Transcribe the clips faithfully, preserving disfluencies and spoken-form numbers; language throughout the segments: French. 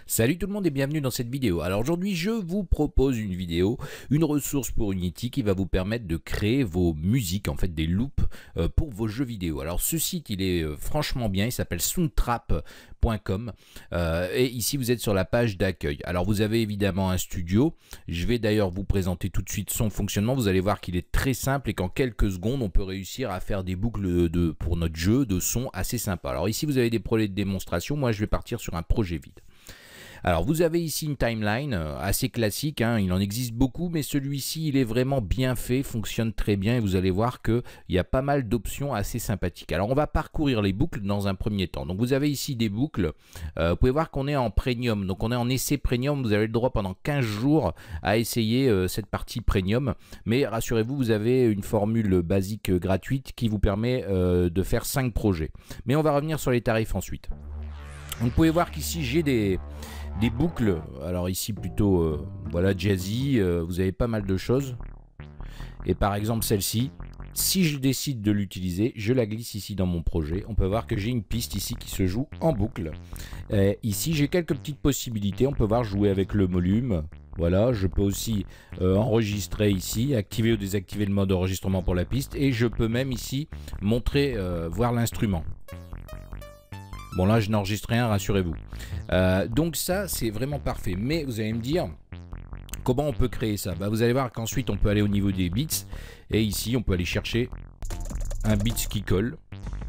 Salut tout le monde et bienvenue dans cette vidéo. Alors aujourd'hui je vous propose une vidéo, une ressource pour Unity qui va vous permettre de créer vos musiques, en fait des loops euh, pour vos jeux vidéo. Alors ce site il est euh, franchement bien, il s'appelle soundtrap point com euh, et ici vous êtes sur la page d'accueil. Alors vous avez évidemment un studio, je vais d'ailleurs vous présenter tout de suite son fonctionnement. Vous allez voir qu'il est très simple et qu'en quelques secondes on peut réussir à faire des boucles de, pour notre jeu de son assez sympa. Alors ici vous avez des projets de démonstration, moi je vais partir sur un projet vide. Alors vous avez ici une timeline assez classique, hein, il en existe beaucoup, mais celui-ci il est vraiment bien fait, fonctionne très bien et vous allez voir qu'il y a pas mal d'options assez sympathiques. Alors on va parcourir les boucles dans un premier temps. Donc vous avez ici des boucles, euh, vous pouvez voir qu'on est en premium, donc on est en essai premium, vous avez le droit pendant quinze jours à essayer euh, cette partie premium, mais rassurez-vous, vous avez une formule basique gratuite qui vous permet euh, de faire cinq projets. Mais on va revenir sur les tarifs ensuite. Donc vous pouvez voir qu'ici j'ai des... des boucles, alors ici plutôt euh, voilà jazzy, euh, vous avez pas mal de choses. Et par exemple celle-ci, si je décide de l'utiliser, je la glisse ici dans mon projet. On peut voir que j'ai une piste ici qui se joue en boucle. Et ici j'ai quelques petites possibilités, on peut voir jouer avec le volume. Voilà, je peux aussi euh, enregistrer ici, activer ou désactiver le mode enregistrement pour la piste. Et je peux même ici montrer, euh, voir l'instrument. Bon là je n'enregistre rien, rassurez-vous. Euh, donc ça c'est vraiment parfait. Mais vous allez me dire comment on peut créer ça. Bah, vous allez voir qu'ensuite on peut aller au niveau des beats. Et ici on peut aller chercher un beats qui colle.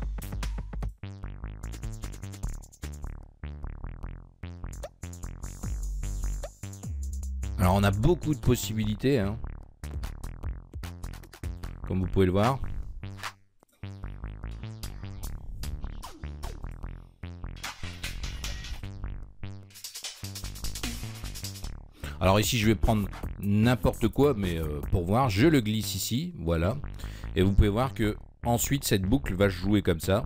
Alors on a beaucoup de possibilités, hein, comme vous pouvez le voir. Alors ici je vais prendre n'importe quoi, mais euh, pour voir, je le glisse ici, voilà. Et vous pouvez voir que ensuite cette boucle va se jouer comme ça.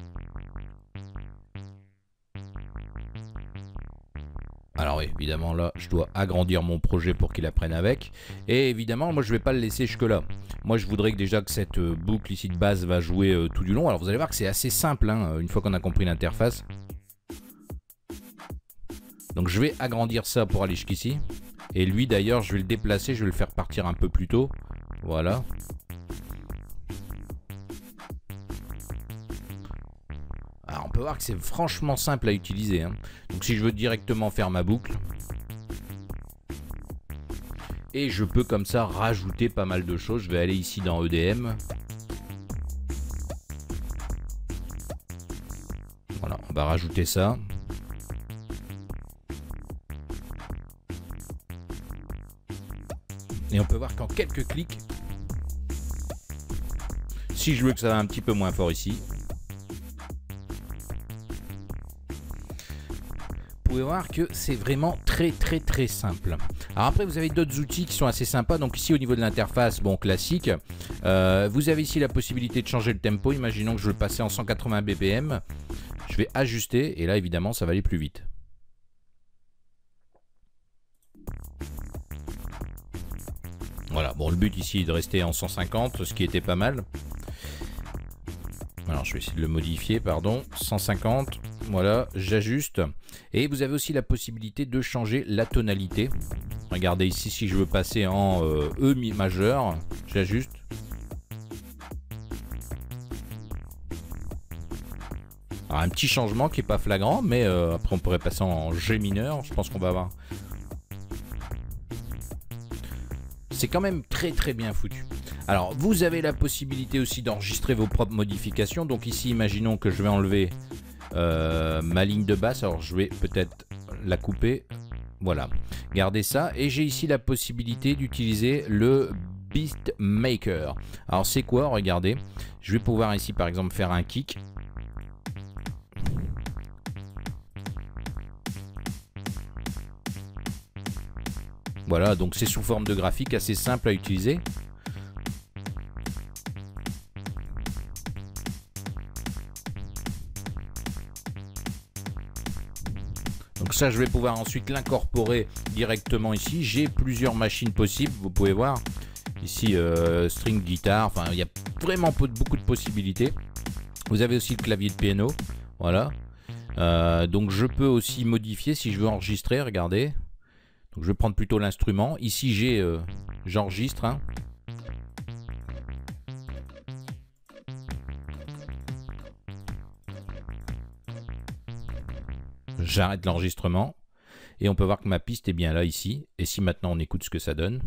Alors évidemment là je dois agrandir mon projet pour qu'il apprenne avec. Et évidemment moi je vais pas le laisser jusque là. Moi je voudrais que déjà que cette boucle ici de base va jouer euh, tout du long. Alors vous allez voir que c'est assez simple, hein, une fois qu'on a compris l'interface. Donc je vais agrandir ça pour aller jusqu'ici. Et lui d'ailleurs je vais le déplacer, je vais le faire partir un peu plus tôt. Voilà. Alors on peut voir que c'est franchement simple à utiliser, hein. Donc si je veux directement faire ma boucle. Et je peux comme ça rajouter pas mal de choses. Je vais aller ici dans E D M. Voilà, on va rajouter ça. Et on peut voir qu'en quelques clics, si je veux que ça va un petit peu moins fort ici, vous pouvez voir que c'est vraiment très très très simple. Alors après vous avez d'autres outils qui sont assez sympas. Donc ici au niveau de l'interface, bon classique, euh, vous avez ici la possibilité de changer le tempo. Imaginons que je veux passer en cent quatre-vingts B P M. Je vais ajuster et là évidemment ça va aller plus vite. Voilà, bon le but ici est de rester en cent cinquante, ce qui était pas mal. Alors je vais essayer de le modifier, pardon, cent cinquante, voilà, j'ajuste. Et vous avez aussi la possibilité de changer la tonalité. Regardez ici, si je veux passer en euh, E mi majeur, j'ajuste. Alors un petit changement qui n'est pas flagrant, mais euh, après on pourrait passer en G mineur, je pense qu'on va avoir... C'est quand même très très bien foutu. Alors vous avez la possibilité aussi d'enregistrer vos propres modifications. Donc ici imaginons que je vais enlever euh, ma ligne de basse. Alors je vais peut-être la couper. Voilà, gardez ça. Et j'ai ici la possibilité d'utiliser le Beatmaker. Alors c'est quoi? Regardez, je vais pouvoir ici par exemple faire un kick. Voilà, donc c'est sous forme de graphique, assez simple à utiliser. Donc ça, je vais pouvoir ensuite l'incorporer directement ici. J'ai plusieurs machines possibles, vous pouvez voir. Ici, euh, string guitare, enfin, il y a vraiment beaucoup de possibilités. Vous avez aussi le clavier de piano, voilà. Euh, donc je peux aussi modifier si je veux enregistrer, regardez. Donc je vais prendre plutôt l'instrument. Ici j'ai, euh, j'enregistre. Hein. J'arrête l'enregistrement. Et on peut voir que ma piste est bien là ici. Et si maintenant on écoute ce que ça donne.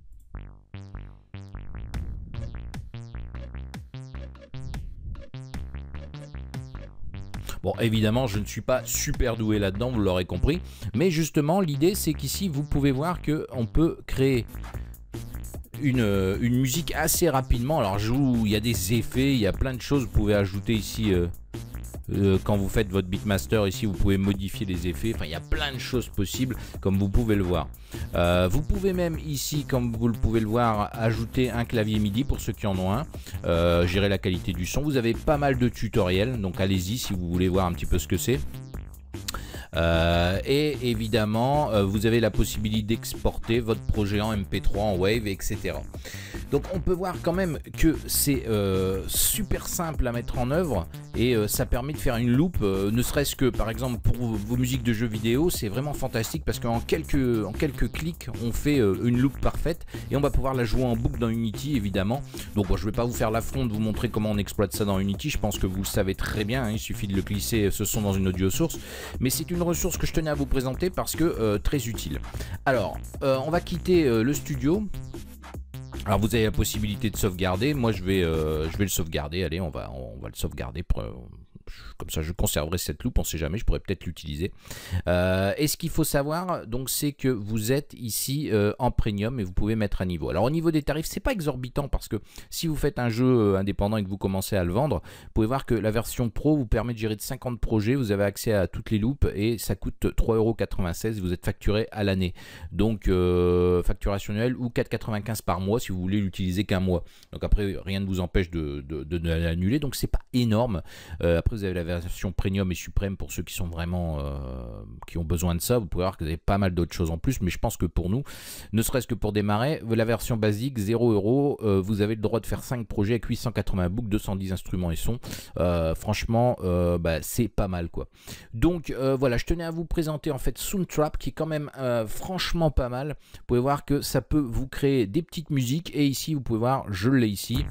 Bon, évidemment, je ne suis pas super doué là-dedans, vous l'aurez compris. Mais justement, l'idée, c'est qu'ici, vous pouvez voir qu'on peut créer une, une musique assez rapidement. Alors, je vous, il y a des effets, il y a plein de choses. Vous pouvez ajouter ici... Euh, Euh, quand vous faites votre Beatmaster ici, vous pouvez modifier les effets. Enfin, il y a plein de choses possibles, comme vous pouvez le voir. Euh, vous pouvez même ici, comme vous le pouvez le voir, ajouter un clavier MIDI pour ceux qui en ont un. Euh, gérer la qualité du son. Vous avez pas mal de tutoriels, donc allez-y si vous voulez voir un petit peu ce que c'est. Euh, et évidemment, euh, vous avez la possibilité d'exporter votre projet en M P trois, en Wave, et cetera. Donc on peut voir quand même que c'est euh, super simple à mettre en œuvre et euh, ça permet de faire une loupe, euh, ne serait-ce que par exemple pour vos, vos musiques de jeux vidéo, c'est vraiment fantastique parce qu'en quelques, en quelques clics on fait euh, une loupe parfaite et on va pouvoir la jouer en boucle dans Unity évidemment. Donc bon, je ne vais pas vous faire l'affront de vous montrer comment on exploite ça dans Unity, je pense que vous le savez très bien, hein, il suffit de le glisser ce son dans une audio source, mais c'est une ressource que je tenais à vous présenter parce que euh, très utile. Alors euh, on va quitter euh, le studio. Alors vous avez la possibilité de sauvegarder, moi je vais, euh, je vais le sauvegarder, allez on va, on va le sauvegarder, pour, euh, comme ça je conserverai cette loupe, on ne sait jamais, je pourrais peut-être l'utiliser. Euh, et ce qu'il faut savoir, donc c'est que vous êtes ici euh, en premium et vous pouvez mettre un niveau. Alors au niveau des tarifs, c'est pas exorbitant parce que si vous faites un jeu euh, indépendant et que vous commencez à le vendre, vous pouvez voir que la version pro vous permet de gérer de cinquante projets, vous avez accès à toutes les loupes et ça coûte trois euros quatre-vingt-seize, vous êtes facturé à l'année. Donc euh, facturation annuelle ou quatre euros quatre-vingt-quinze par mois si vous voulez l'utiliser qu'un mois. Donc après rien ne vous empêche de, de, de, de l'annuler, donc c'est pas énorme. Euh, après vous avez la version premium et suprême pour ceux qui sont vraiment euh, qui ont besoin de ça. Vous pouvez voir que vous avez pas mal d'autres choses en plus, mais je pense que pour nous, ne serait-ce que pour démarrer, la version basique zéro euros, euh, vous avez le droit de faire cinq projets avec huit cent quatre-vingts boucles, deux cent dix instruments et sons. Euh, franchement, euh, bah, c'est pas mal quoi. Donc euh, voilà, je tenais à vous présenter en fait Soundtrap qui est quand même euh, franchement pas mal. Vous pouvez voir que ça peut vous créer des petites musiques et ici vous pouvez voir, je l'ai ici.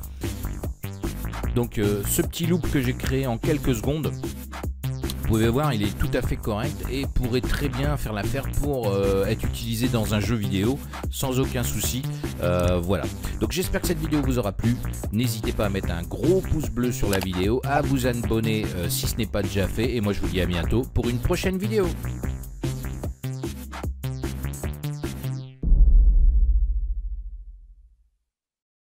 Donc euh, ce petit loop que j'ai créé en quelques secondes, vous pouvez voir, il est tout à fait correct et pourrait très bien faire l'affaire pour euh, être utilisé dans un jeu vidéo sans aucun souci. Euh, voilà. Donc j'espère que cette vidéo vous aura plu. N'hésitez pas à mettre un gros pouce bleu sur la vidéo, à vous abonner euh, si ce n'est pas déjà fait. Et moi je vous dis à bientôt pour une prochaine vidéo.